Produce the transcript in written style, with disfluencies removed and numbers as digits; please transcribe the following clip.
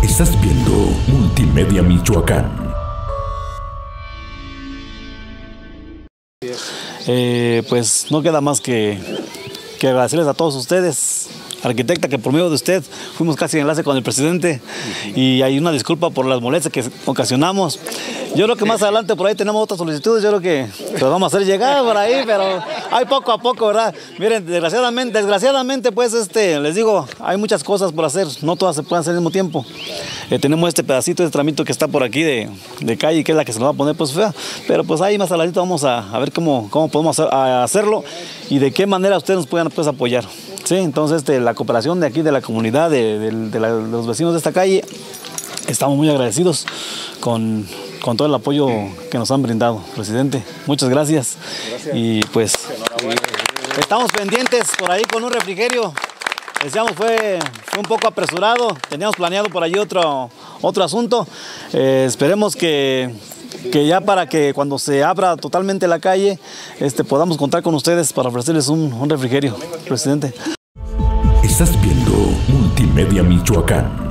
Estás viendo Multimedia Michoacán. Pues no queda más que agradecerles a todos ustedes, arquitecta, que por medio de usted fuimos casi en enlace con el presidente, y hay una disculpa por las molestias que ocasionamos. Yo creo que más adelante por ahí tenemos otras solicitudes, yo creo que las vamos a hacer llegar por ahí, pero hay poco a poco, ¿verdad? Miren, desgraciadamente pues les digo, hay muchas cosas por hacer, no todas se pueden hacer al mismo tiempo. Tenemos este pedacito, este tramito que está por aquí de calle, que es la que se nos va a poner pues fea, pero pues ahí más adelante vamos a ver cómo podemos hacerlo y de qué manera ustedes nos puedan pues apoyar. Sí, entonces la cooperación de aquí, de la comunidad, de los vecinos de esta calle, estamos muy agradecidos con todo el apoyo que nos han brindado, presidente. Muchas gracias. Y pues estamos pendientes por ahí con un refrigerio. Decíamos, fue un poco apresurado, teníamos planeado por allí otro asunto. Esperemos que ya para que cuando se abra totalmente la calle, podamos contar con ustedes para ofrecerles un refrigerio, presidente. Estás viendo Multimedia Michoacán.